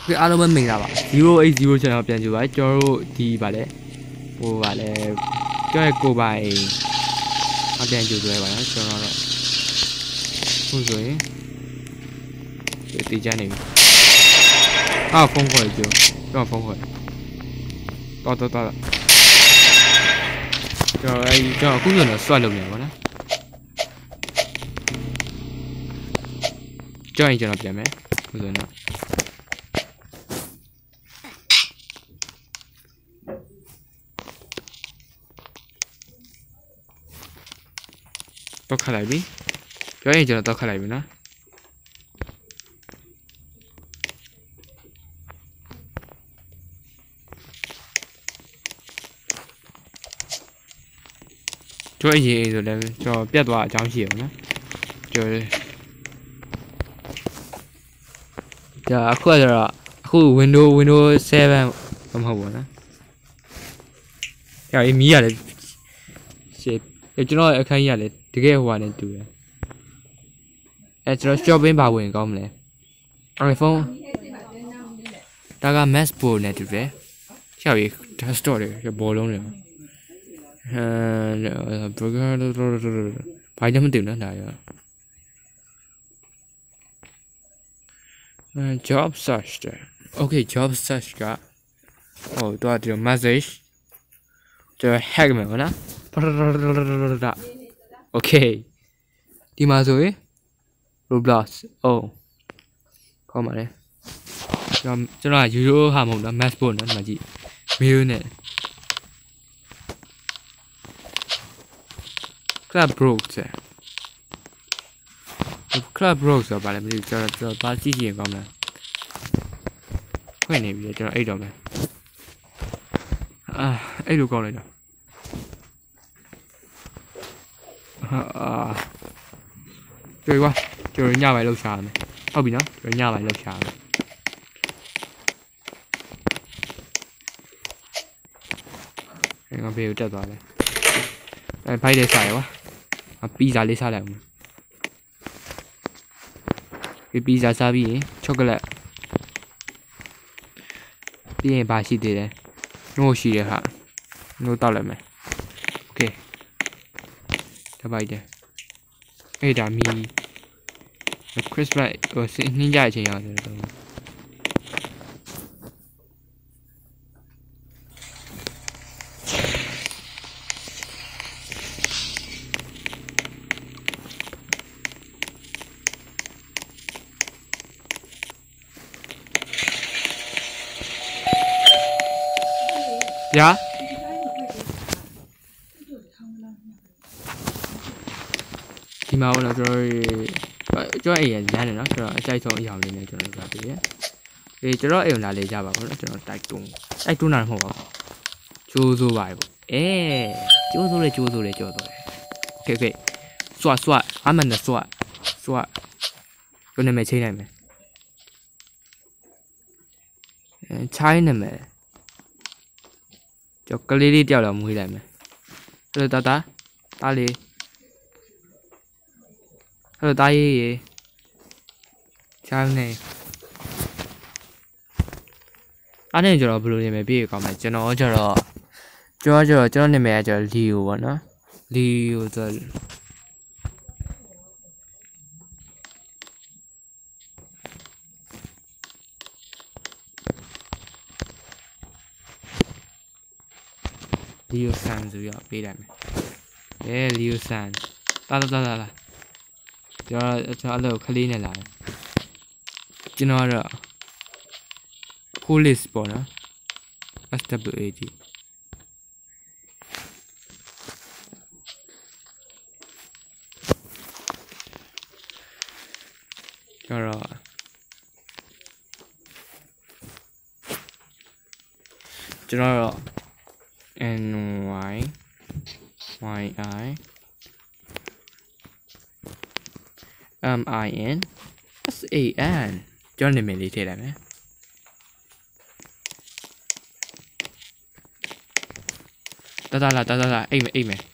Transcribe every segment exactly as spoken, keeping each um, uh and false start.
cái alo bên mình là bảo zero eight zero cho nó tiền chứ vậy cho đi bà đấy cô bà đấy cho cô bài nó tiền chứ rồi bà nó cho nó rồi không rồi để tí cha này à phong khỏi chưa cho phong khỏi to to to cho ai cho cũng như là xoay lồng này đó cho anh cho nó tiền mấy rồi nó to khai lại đi cho anh cho nó to khai lại đi nó cho anh gì rồi đây cho biết vào trong hiểu nữa rồi giờ khu rồi khu window window seven không hợp nữa giờ em nghĩ là sẽ giờ chúng nó khai nhận là thì cái hoa này tụi em cho cho bên bảo vệ con này iPhone ta cái Mespo này tụi đấy sao vậy ta store cái bộ luôn rồi à phải nhắm tiền nữa này job search ok job search cả oh tôi đã message cho hack mày nữa ok đi mà rồi Roblox oh có mà đây cho cho nó là dữ hàm một đó Mespo nữa mà gì miêu này Club Brooks Club Brooks ở bà lại mình cho cho ba chi gì không này cái này bây giờ cho nó ấy đâu này à ấy đâu con này đâu à chơi quá chơi nhau bài lâu xà này không bị nó chơi nhau bài lâu xà này cái con bèo chết rồi này đây phải để xài quá pizza lấy sao lại cái pizza sao bị chocolate đi bà xí đấy nô xí đấy hả nô tao lại mày ok tao bay đây cái đà mi Christmas ở sinh nhật dài chừng nào rồi dạ thì màu là rồi cho ấy nhà này nó cho chạy cho giàu lên này cho nó ra đấy thì cho nó ấy là lấy ra bảo nó cho nó đại tung đại tung nào không chú chú bài ê chú chú này chú chú này chú chú này ok ok xoa xoa hắn mình là xoa xoa cái này mày chơi này mày trái này mày cho cái ly đi掉了回来没？这打打打哩，还有打爷爷，加呢？อันนี้จะเราบลูเนี่ยไม่พี่ก็ไม่จะน้อจะเราจะจะจะเนี่ยไม่จะลิววะนะลิวจะLiu San rồi ạ, bây giờ ê Liu San ta ta ta ta cho cho lầu Kali này lại cho nó rồi police bỏ nó S W A T cho rồi cho nó rồi N Y Y I M I N S A N cho nên mình đi thế này nhé ta ta là ta ta là em em mày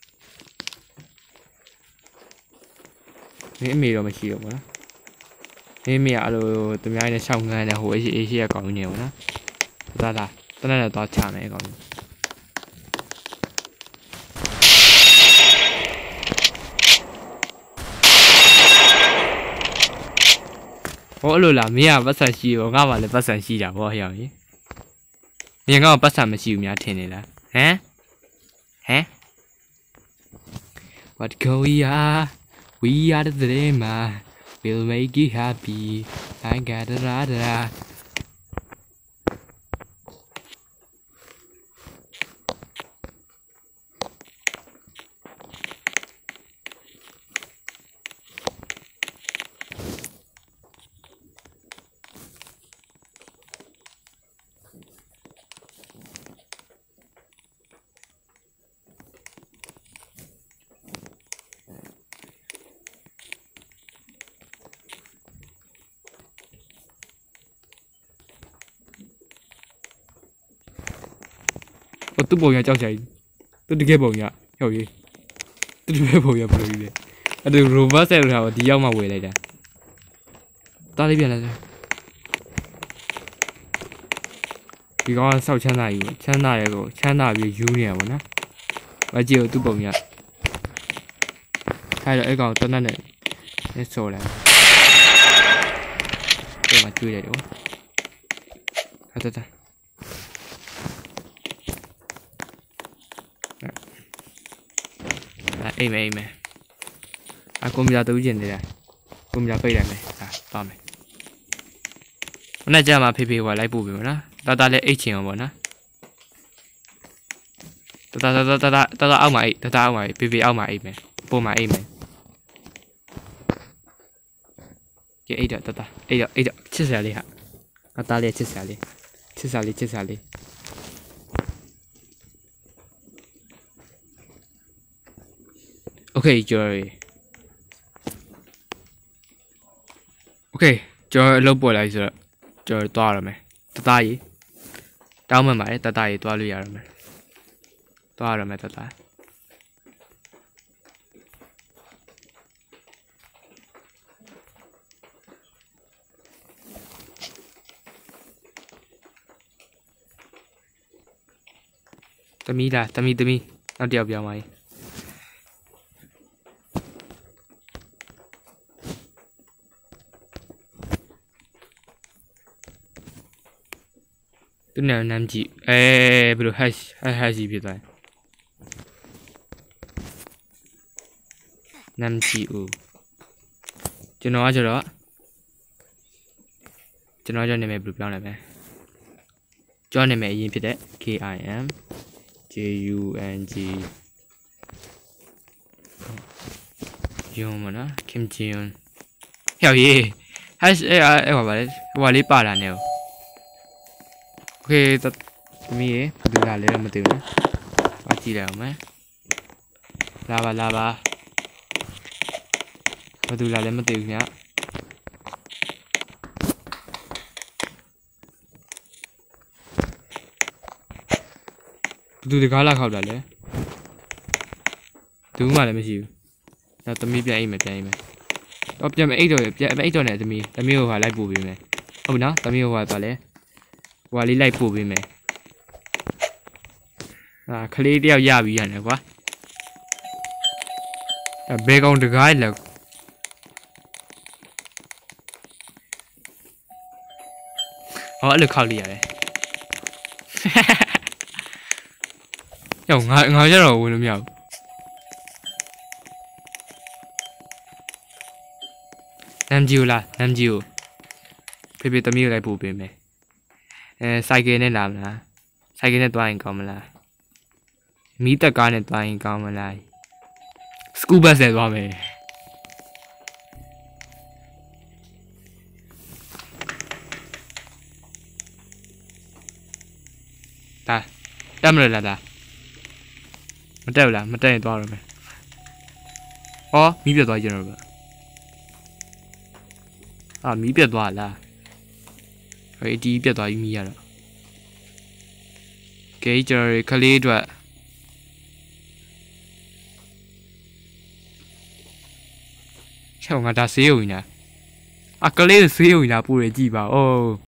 Nghĩ mì rồi mà chịu quá မေအဲ့လိုသူများနဲ့ရှောင်းငန်းနေဟိုအေးအေးရှိရကောင်းနေပါနော်ဒါဒါတနက်နဲ့တော့ချမယ်ကောင်းဟောလို့လားမင်းကပတ်စံရှိရောငါမှလည်းပတ်စံရှိတာဗောဟျောင်းကြီးမင်းကပတ်စံမရှိဘူးများထင်နေလားဟမ်ဟမ် What go we are we are the dream we'll make you happy I got a rada သူ့ပုံရကြောက်ချင်သူတကယ်ပုံရဟုတ်ရေးသူတကယ်ပုံရဘယ်လိုကြီးလဲအဲ့ဒါ robot ဆက်လို့ဟာဒီရောက်မှဝယ်လိုက်တာတားလေးပြန်လာစမ်းဒီကောင်ဆောက်ချမ်းသာကြီးချမ်းသာရဲကိုချမ်းသာပြီးယူနေရပါတော့မကြည့်ဘူးသူ့ပုံရခိုင်းတော့အဲ့ကောင်တနက်နဲ့နဲ့ဆော်လာပြန်မကျွေးတယ်တော့ဟာတတအိမ်မဲအိမ်မဲအကွန်ပျူတာတူးကျင်နေတာကွန်ပျူတာပိတ်လိုက်မယ်ဟာသွားမယ်မနေ့ကျမှဖေဖေဟိုလိုက်ပို့ပြီမနော်တတလည်းအိတ်ချင်အောင်ပေါ့နော်တတတတတတတအောက်မှာအိတ်တတအောက်မှာဖေဖေအောက်မှာအိတ်မယ်ပို့မှာအိတ်မယ်ကဲအိတ်တော့တတအိတ်တော့အိတ်တော့ချစ်စရာလေးဟာတတလေးချစ်စရာလေးချစ်စရာလေးချစ်စရာလေးOkay, Joy. Okay, Joy လောက်ပေါ်လိုက်ဆိုတော့ Joy သွားရမယ်တသားကြီးတောင်းမှမှာလေတသားကြီးသွားလို့ရရမယ်သွားရမယ်တသားသမီးလားသမီးသမီးနောက်တစ်ယောက်ပြောင်းပါရင်သူနဲ့နမ်းကြည့်အဲဘယ်လို hash hash ကြီးဖြစ်သွားနမ်းကြည့်ဦးကျွန်တော်ကကျတော့ကျွန်တော်ကြောင့်နာမည်ဘယ်လိုပြောင်းလဲပဲကျောင်းနာမည်အရင်ဖြစ်တဲ့ K I M J U N G ယုံမနော် Kim Jin ဟဲ့ရေး hash အဲအဲဟောပါလေဟိုလေးပါလာနေဦးโอเคသမီးရေဘယ်လိုလဲလဲမသိဘူး။အကြည့်လိုက်အောင်မယ်။လာပါလာပါဘယ်လိုလဲလဲမသိဘူးခင်ဗျ။ဘယ်သူတကားလာခောက်တာလဲ။ဘူးမှလည်းမရှိဘူး။တော့သမီးပြန်အိမ်မယ်ပြန်အိမ်မယ်။တော့ပြန်မအိတ်တော့ပြန်အိတ်တော့နဲ့သမီးသမီးကိုဟာလိုက်ပို့ပေးမယ်။ဟုတ်ပြီနော်သမီးကိုဟာပါလဲ။ဟွာလေးလိုက်ပို့ပေးမယ်အာခလေးတယောက်ရပြီရတယ်ကွာအဲဘဲကောင်တကားလဲဟောအဲ့လိုခောက်လိုက်ရတယ်ယောငါငါကျတော့ဝင်လို့မရဘူးနမ်ဂျီကိုလားနမ်ဂျီကိုဖေဖေသမီးကိုလိုက်ပို့ပေးမယ်အဲစိုက်ကယ်နဲ့လာမလားစိုက်ကယ်နဲ့တွားရင်ကောင်းမလားမီးတက်ကားနဲ့တွားရင်ကောင်းမလားစကူဘတ်နဲ့တွားမယ်ဒါတက်မလို့လားဒါမတက်ဘူးလားမတက်ရင်တွားရမယ်ဟောမီးပြတ်သွားကြတော့ဗျအာမီးပြတ်သွားလားဟိုဒီပြတ်သွားပြီမီးရတော့ကဲကျွန်တော်ခလေးအတွက်ချောင်းငါဒါဆေးရုံညာအကလေးဆွေးဝင်လာပို့ရကြည့်ပါဦး